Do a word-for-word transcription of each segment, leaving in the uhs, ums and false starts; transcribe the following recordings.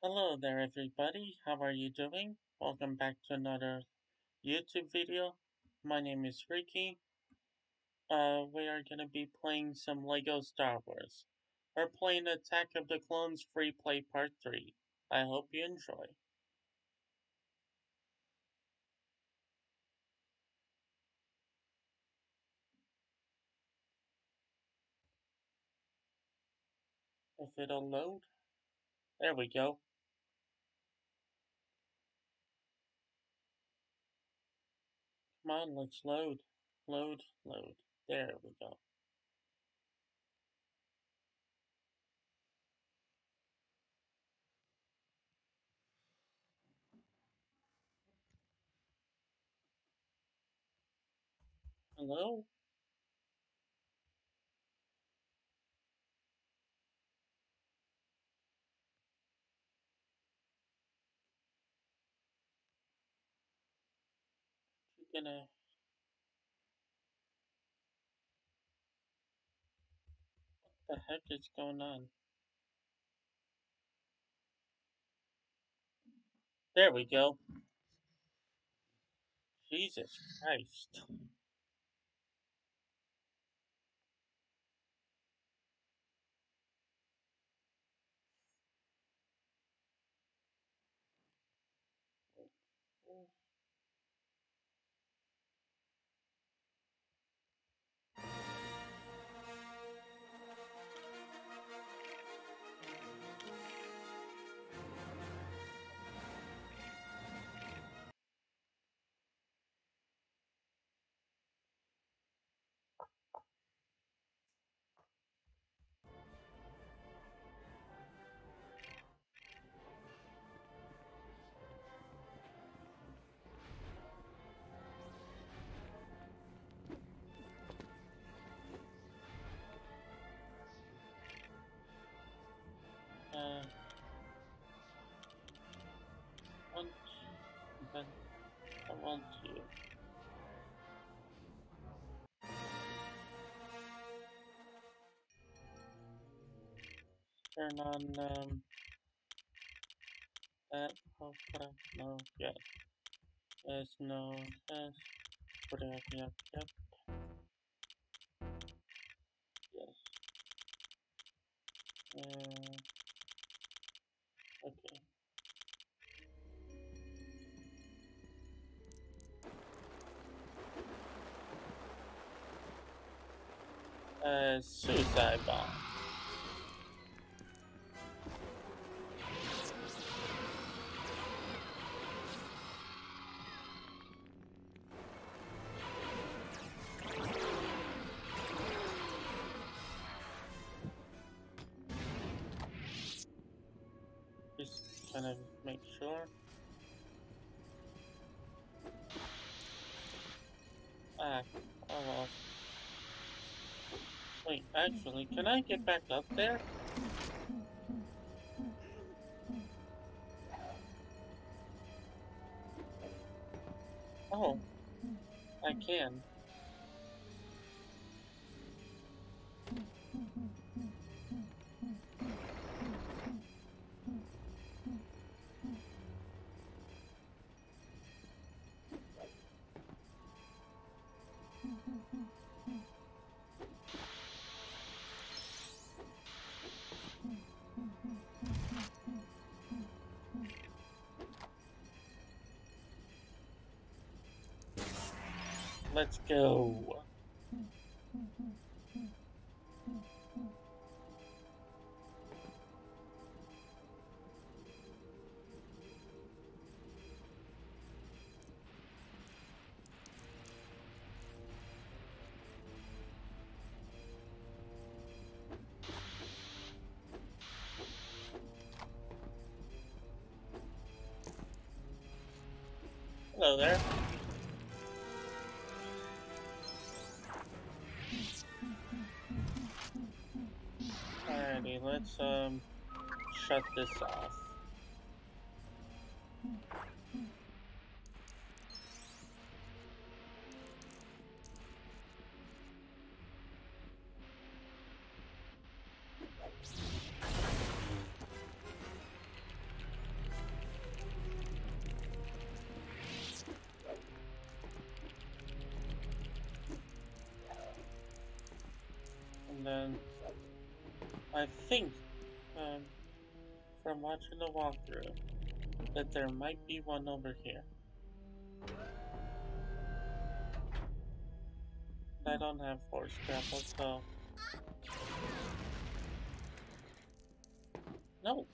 Hello there, everybody. How are you doing? Welcome back to another YouTube video. My name is Ricky. Uh, we are going to be playing some Lego Star Wars. We're playing Attack of the Clones Free Play Part three. I hope you enjoy. If it'll load. There we go. Come on, let's load. Load, load. There we go. Hello? You gonna... What the heck is going on? There we go. Jesus Christ. Uh... Want... Then... I want you. Turn on, um, that, okay, no, yes, yes, no, yes, yep, yep, yep, yes, uh, okay. Uh, suicide bomb. Just kind of make sure. Ah, oh well. Wait, actually, can I get back up there? Oh, I can. Let's go. Hello there. Alrighty, let's, um, shut this off. then I think, um, from watching the walkthrough, that there might be one over here. I don't have force grapple, so... No!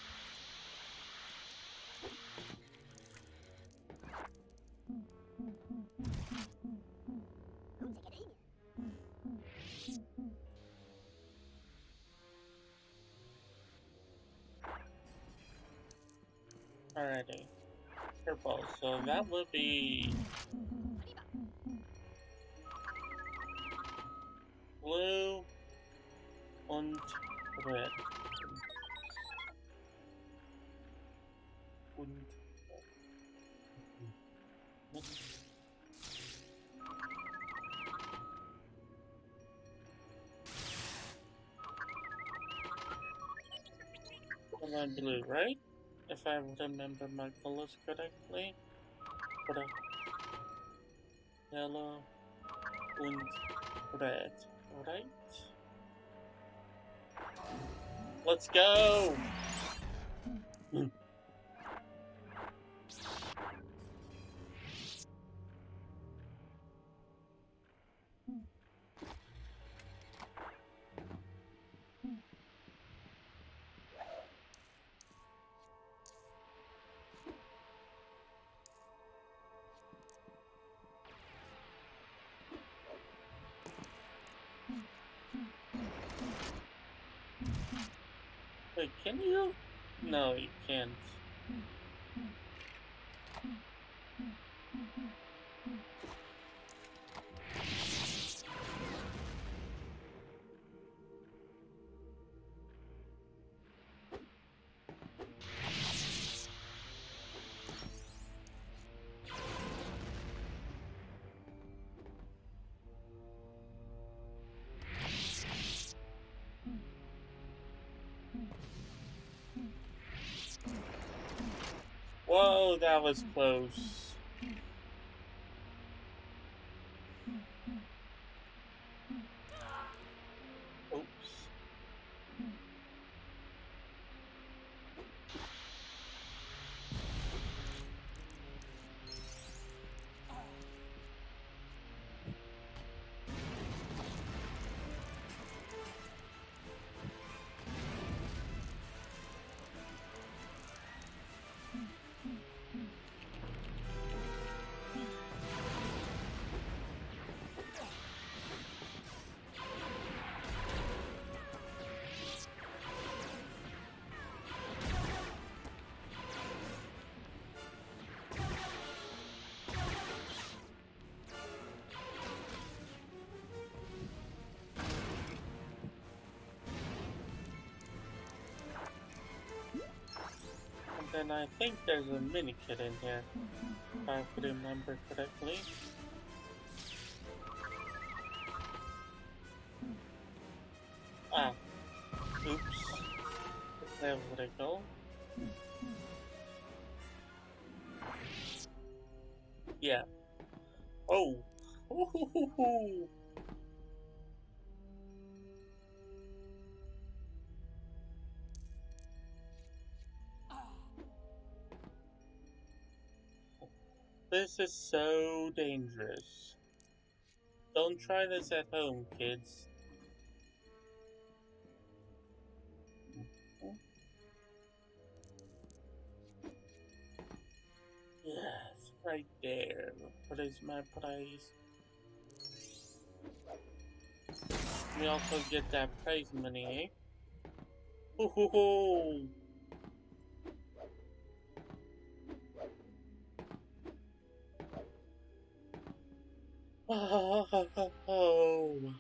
Alrighty. Purple, so that would be... blue and red. Und and then blue, right? If I remember my colors correctly. But, uh, yellow and red, right? Let's go! Wait, can you? No, you can't. Whoa, that was close. Oops. And I think there's a mini kit in here, if I remember correctly. Ah, oops. There would I go? Yeah. Oh. Ooh. This is so dangerous. Don't try this at home, kids. Yes, right there. What is my prize? We also get that prize money, eh? Ooh hoo hoo! Oh.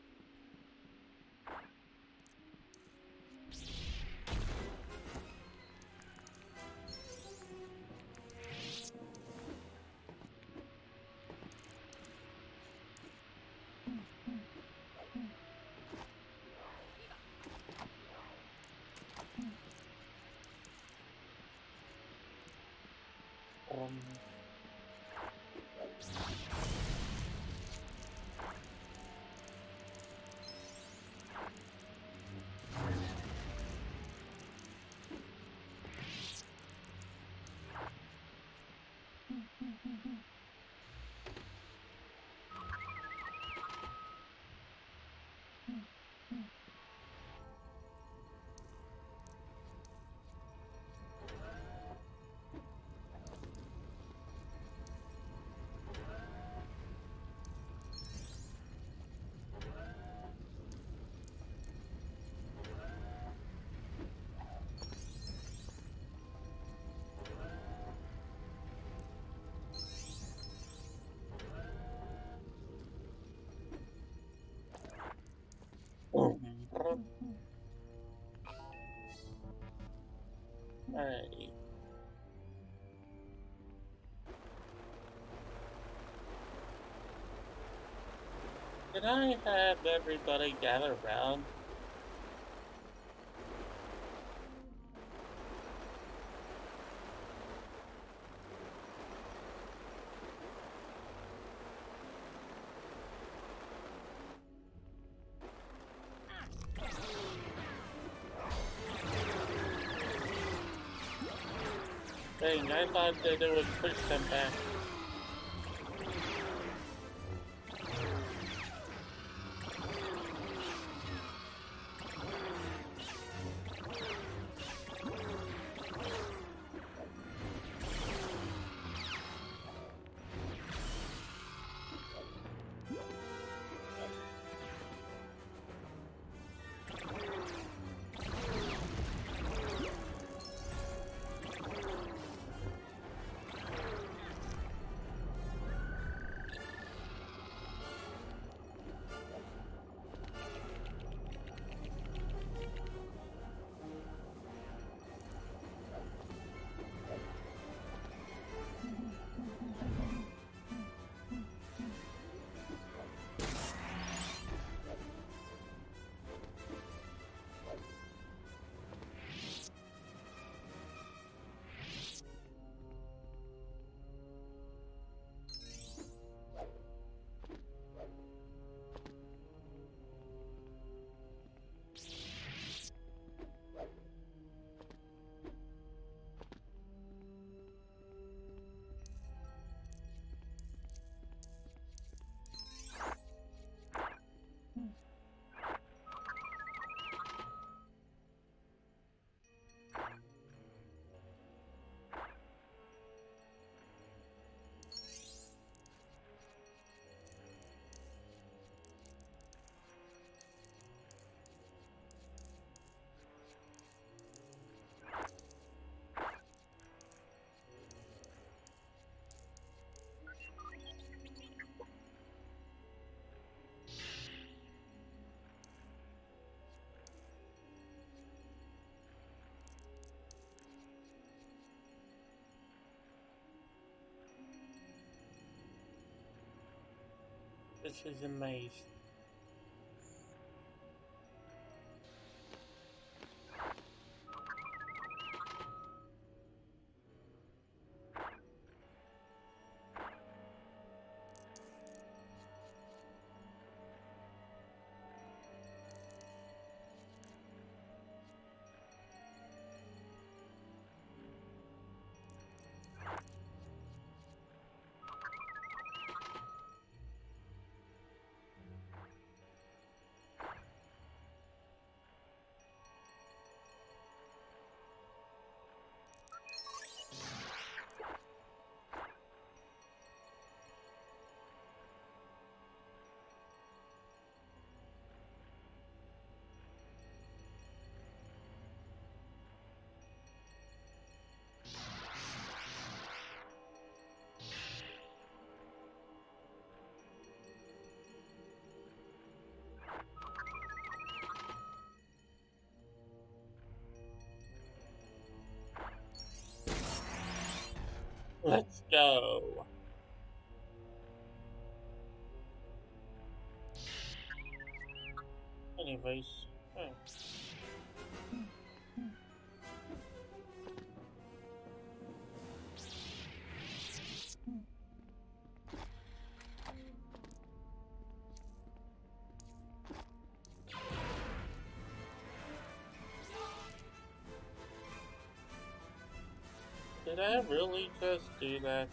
Um. Alrighty. Can I have everybody gather around? Dang, I thought that it would push them back. This is a maze. Let's go. Anyways, hmm. Did I really just do that?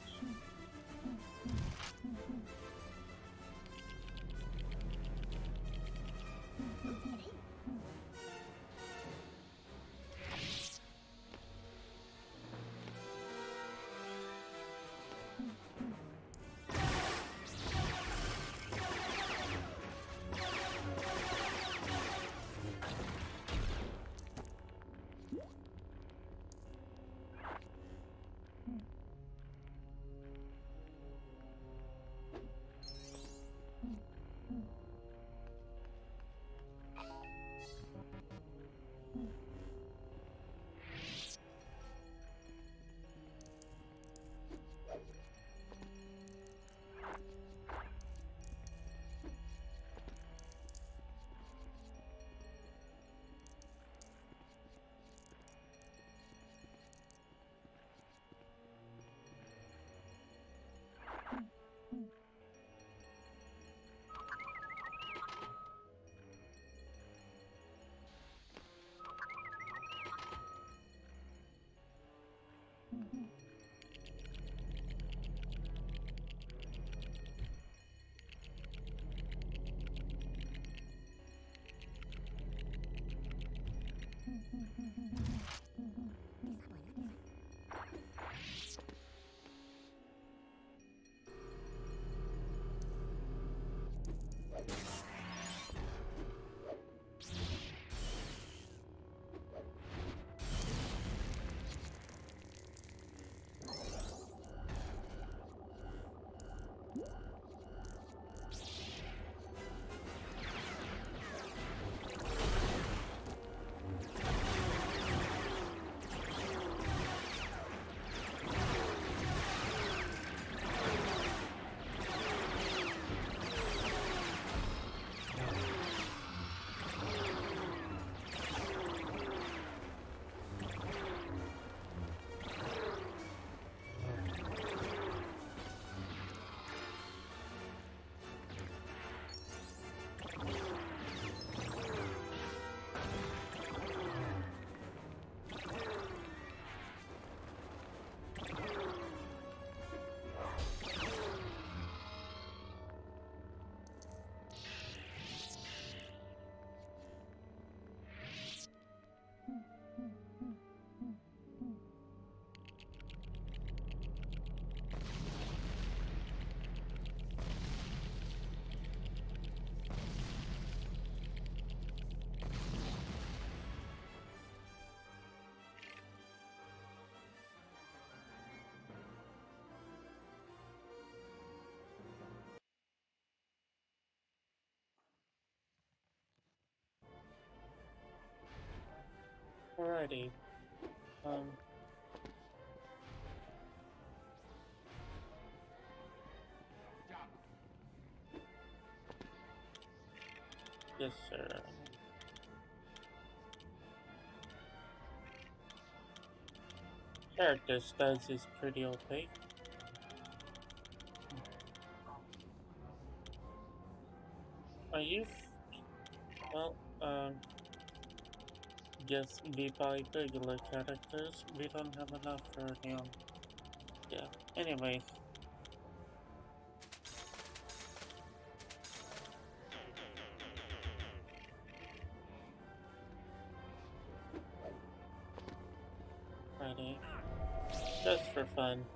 Alrighty. Um. Yes, sir. Character studs is pretty opaque. Are you? F well, um. Just we buy regular characters. We don't have enough for him. Yeah. Anyways. Ready. Just for fun.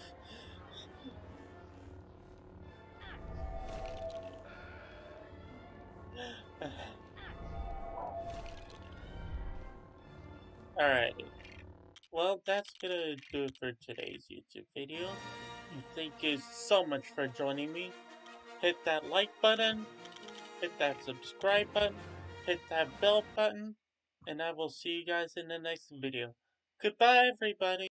Alrighty. Well, that's gonna do it for today's YouTube video. Thank you so much for joining me. Hit that like button, hit that subscribe button, hit that bell button, and I will see you guys in the next video. Goodbye, everybody!